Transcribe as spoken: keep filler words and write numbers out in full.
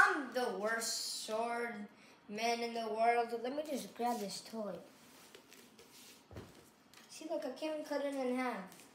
I'm the worst sword man in the world. Let me just grab this toy. See, look, I can't cut it in half.